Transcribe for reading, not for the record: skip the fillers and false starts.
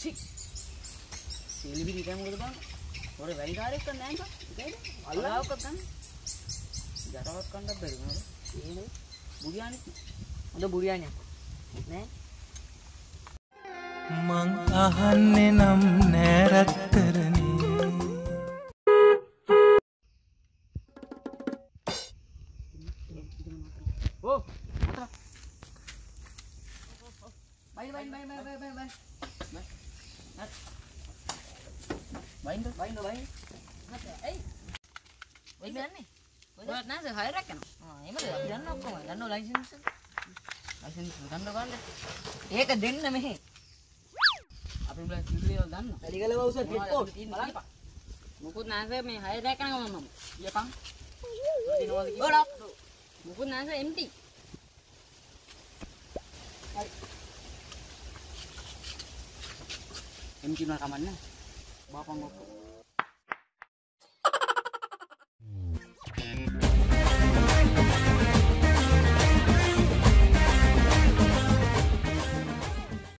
සීලි විදිහට මොකද බලන්න. ඔරේ වැඩි කාර්යයක් කරන්න නැහැ නේද? අල්ලාවක ගන්න. ජරවත් කණ්ඩක් බැරි නේද? ඒනේ. බුරියානි. හොඳ බුරියානියක්. නේ? මං අහන්නේ නම් නෑ රත්තරනේ. ඕ අතර. බයි. බයින්ද. මත ඇයි ඔය යන්නේ ඔයත් නැස හයරක් යනවා එහෙමද අපි දන්න ඔක්කොම දන්නව ලයිසන්ස් ගන්න ගන්න ඒක දෙන්න මෙහෙ අපි උඹලා සිංහලේ දන්න වැඩිගල වවුසර් රිපෝට් බලන්න මොකුත් නැස මේ හයරක් යනවා මම කියපන් ගොඩක් මොකුත් නැස එම්ටි හරි එම්ටි නෝ කමන්නේ බාපන් ඔක්කොම